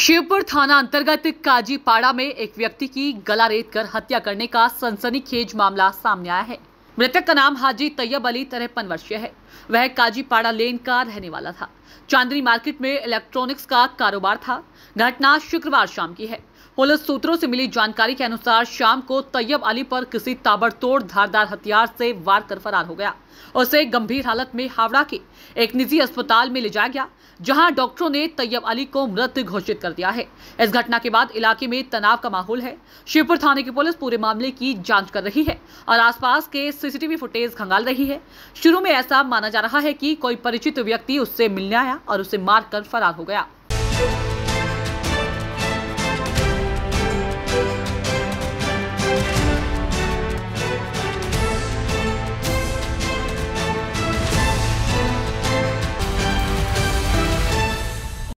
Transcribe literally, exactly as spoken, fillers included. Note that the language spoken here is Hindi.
शिवपुर थाना अंतर्गत काजीपाड़ा में एक व्यक्ति की गला रेत कर हत्या करने का सनसनीखेज मामला सामने आया है। मृतक का नाम हाजी तैयब अली तिरपन वर्षीय है। वह काजीपाड़ा लेन का रहने वाला था। चांदनी मार्केट में इलेक्ट्रॉनिक्स का कारोबार था। घटना शुक्रवार शाम की है। पुलिस सूत्रों से मिली जानकारी के अनुसार शाम को तैयब अली पर किसी ताबड़तोड़ धारदार हथियार से वार कर फरार हो गया। उसे गंभीर हालत में हावड़ा के एक निजी अस्पताल में ले जाया गया, जहां डॉक्टरों ने तैयब अली को मृत घोषित कर दिया है। इस घटना के बाद इलाके में तनाव का माहौल है। शिवपुर थाने की पुलिस पूरे मामले की जांच कर रही है और आसपास के सीसीटीवी फुटेज खंगाल रही है। शुरू में ऐसा माना जा रहा है कि कोई परिचित व्यक्ति उससे मिलने आया और उसे मारकर फरार हो गया।